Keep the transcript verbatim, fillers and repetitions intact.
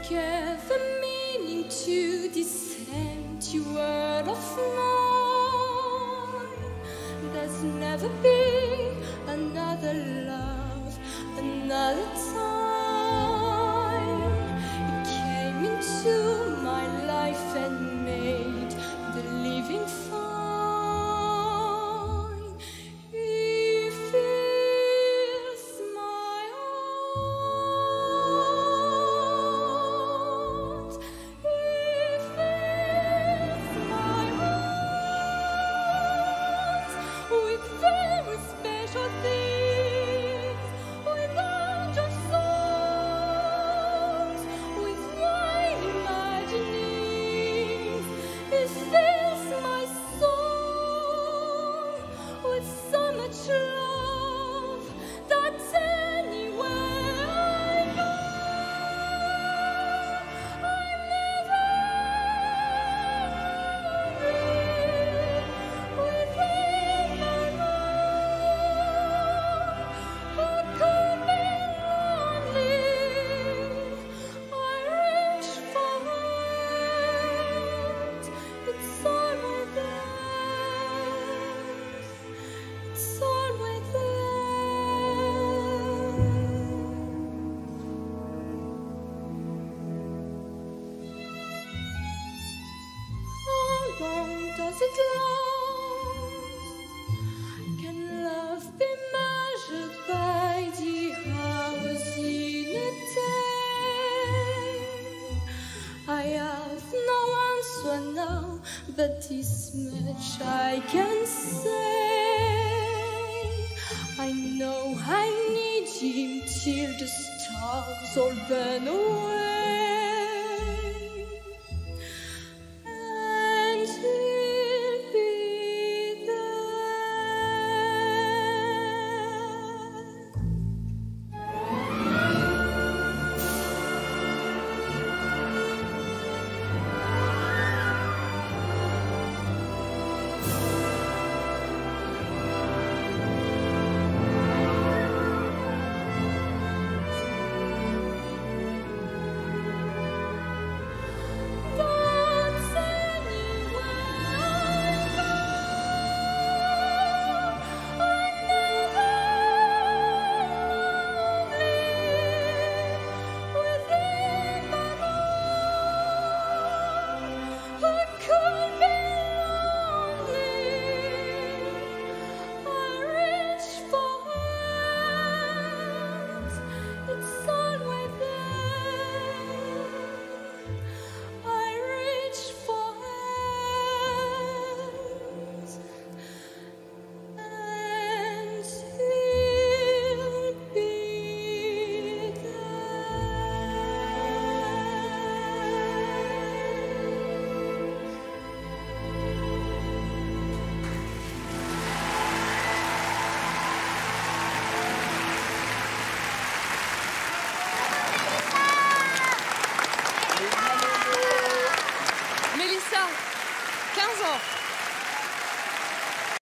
gave a meaning to this empty word of mine. There's never been another love, another time. It came into my life and made the living fine. He fills my heart. He fills my heart with very special things, with angel songs, with wine imaginings. He fills my soul with so much love that anywhere I go, I'm never within my mind. How coming only, I reach for it. It's all within. It's all within. How long does it last? Can love be measured by the hours in a day? I have no answer now, but this much I can say. I know I need him till the stars all burn away.